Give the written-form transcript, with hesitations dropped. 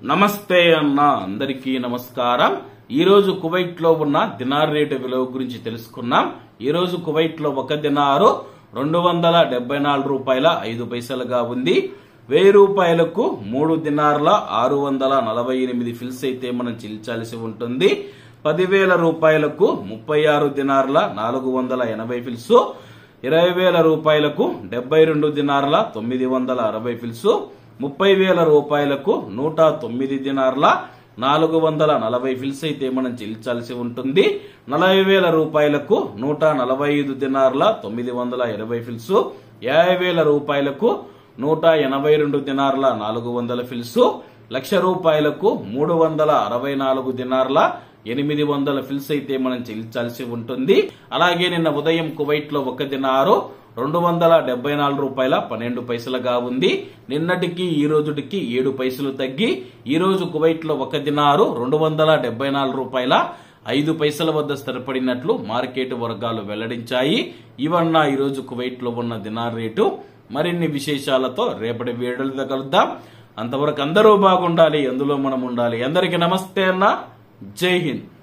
నమస్తే అన్న అందరికీ నమస్కారం। ఈ రోజు కువైట్ లో ఉన్న దినార్ రేటు విలువ గురించి తెలుసుకున్నాం। ఈ రోజు కువైట్ లో ఒక దినారు 274 రూపాయల 5 పైసలుగా ఉంది। 1000 రూపాయలకు 3 దినార్ల 648 ఫిల్స్ అయితే మనం చెల్లించాల్సి ఉంటుంది। 10,000 రూపాయలకు 36 దినార్ల 480 ఫిల్స్, 20,000 రూపాయలకు 72 దినార్ల 960 ఫిల్స్, 30,000 రూపాయలకు 109 దినార్ల 440 ఫిల్స్ అయితే మనం చెల్లించాల్సి ఉంటుంది। 40,000 రూపాయలకు 145 దినార్ల 920 ఫిల్స్, 50,000 రూపాయలకు 182 దినార్ల 400 ఫిల్స్, 1,00,000 రూపాయలకు 364 దినార్ల 800 ఫిల్స్ అయితే మనం చెల్లించాల్సి ఉంటుంది। అలాగే నిన్న ఉదయం కువైట్ లో ఒక దినారు 274 రూపాయల 12 పైసలుగా ఉంది। నిన్నటికి ఈ రోజుకి 7 పైసలు తగ్గి ఈ రోజు కువైట్ లో ఒక దినారు 274 రూపాయల 5 పైసల వద్ద స్థిరపడినట్లు మార్కెట్ వర్గాలు వెల్లడించాయి। ఇవన్న ఈ రోజు కువైట్ లో ఉన్న దినార్ రేటు। మరిన్ని విశేషాలతో రేపటి వీడియోలో కలుద్దాం। అంతవరకు అందరూ బాగుండాలి, అందులో మనం ఉండాలి। అందరికీ నమస్తే అన్న, జై హింద్।